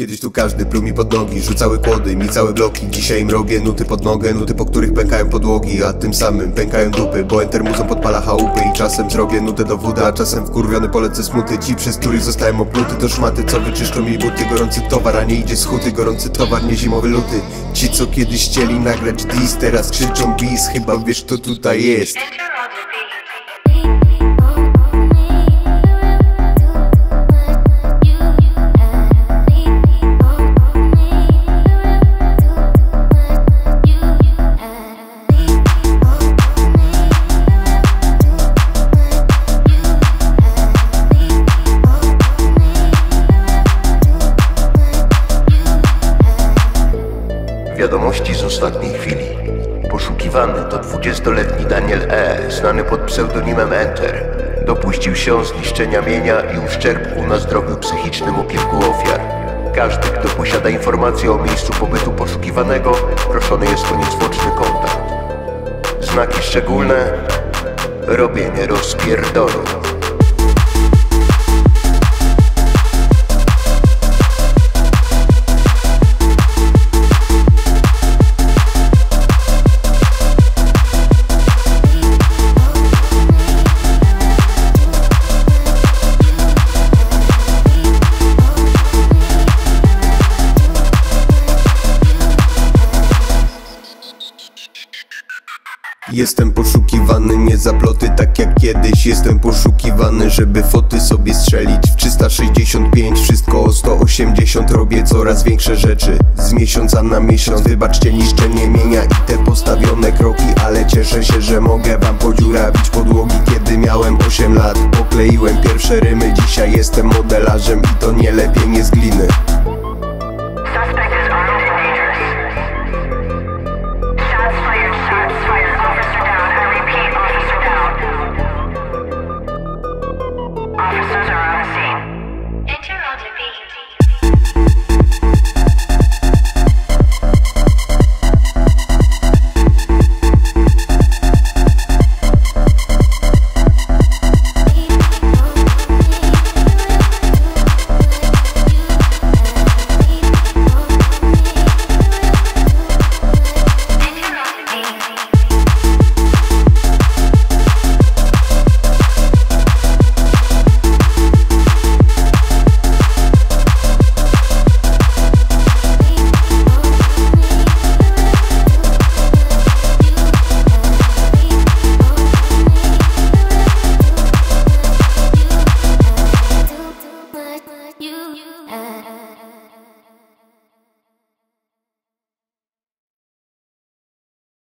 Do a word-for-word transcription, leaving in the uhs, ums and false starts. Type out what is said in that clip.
Kiedyś tu każdy pluł mi pod nogi, rzucały kłody, mi całe bloki. Dzisiaj im robię nuty pod nogę, nuty po których pękają podłogi, a tym samym pękają dupy, bo entermuzą podpala chałupy. I czasem zrobię nutę do wódy, a czasem wkurwiony polecę smuty. Ci, przez których zostałem opluty, to szmaty, co wyczyszczą mi buty. Gorący towar, a nie idzie z huty, gorący towar, nie zimowy luty. Ci, co kiedyś chcieli nagrać dis, teraz krzyczą bis, chyba wiesz kto tutaj jest. Wiadomości z ostatniej chwili. Poszukiwany to dwudziestoletni Daniel E., znany pod pseudonimem Enter. Dopuścił się zniszczenia mienia i uszczerbku na zdrowiu psychicznym u kilku ofiar. Każdy, kto posiada informacje o miejscu pobytu poszukiwanego, proszony jest o niezwłoczny kontakt. Znaki szczególne: robienie rozpierdolu. Jestem poszukiwany, nie za ploty tak jak kiedyś. Jestem poszukiwany, żeby foty sobie strzelić w trzysta sześćdziesiąt pięć, wszystko o sto osiemdziesiąt. Robię coraz większe rzeczy z miesiąca na miesiąc. Wybaczcie niszczenie mienia i te postawione kroki, ale cieszę się, że mogę wam podziurawić podłogi. Kiedy miałem osiem lat, pokleiłem pierwsze rymy. Dzisiaj jestem modelarzem i to nie lepiej nie z gliny.